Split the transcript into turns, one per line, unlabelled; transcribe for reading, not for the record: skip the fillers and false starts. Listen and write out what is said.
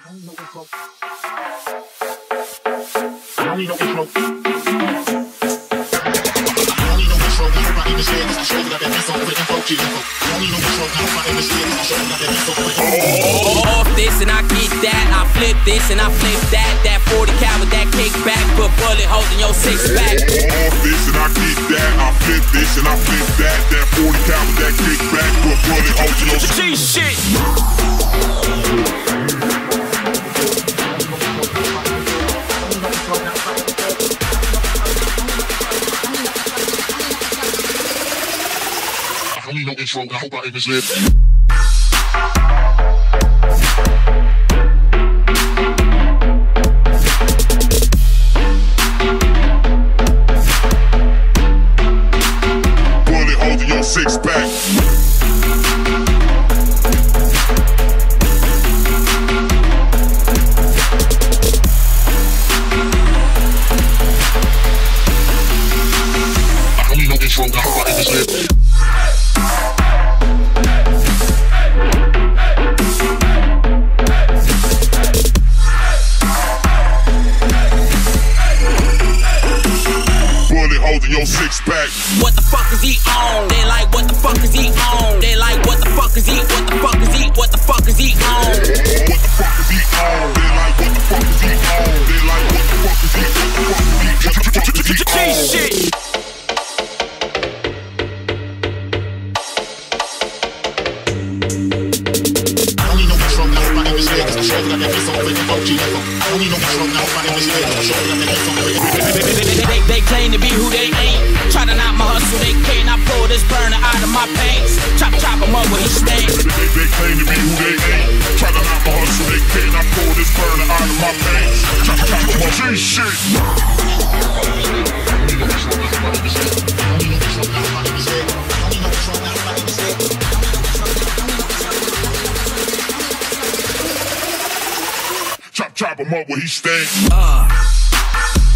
Off this and I get that, I flip this and I flip that. That 40 cal with that kickback, put bullet holes in your six pack.
Off this and I get that, I flip this and I flip that. That 40 cal with that kickback, put bullet holes in your six pack.
Shit.
I don't need no intro, I hope I image live. Bullet holes in your six pack. I don't need no intro, I hope I image live. In your six pack.
What the fuck is he on? They like, what the fuck is he on? They like, what the fuck is he? What the fuck is he? What the fuck is he on?
What the fuck is he on? They like, what the fuck is he on? They like, what the fuck is he? What the fuck is he? What the fuck is he on?
Shit. They claim to be who they ain't. Try to knock my hustle, they can't. I pull this burner out of my pants. Chop him up where he stands.
They claim to be who they ain't. Try to knock my hustle, they can't. I pull this burner out of my pants. Chop him up. Shit. Chop him up where he stands.